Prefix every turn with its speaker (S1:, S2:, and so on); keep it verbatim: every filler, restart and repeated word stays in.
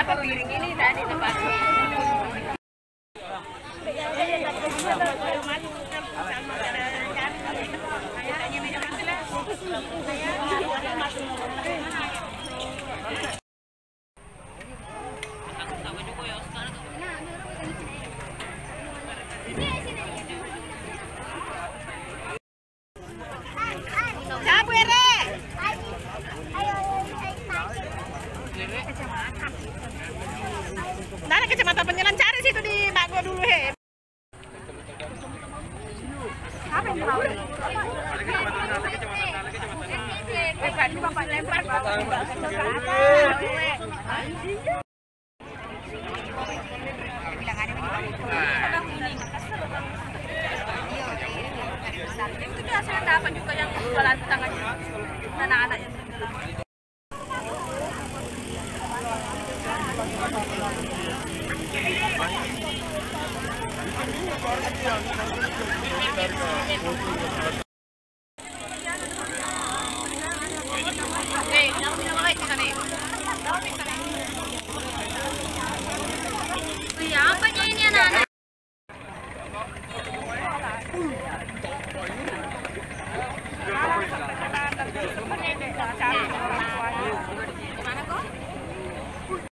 S1: Kenapa piring ini tadi tempatnya?
S2: Dari kecamatan Penyelencar situ di Mbak gua dulu he. Apa yang tahu? Eh, kan Bapak lempar itu biasanya dapat juga yang jualan tangan anak-anak yang
S3: Dari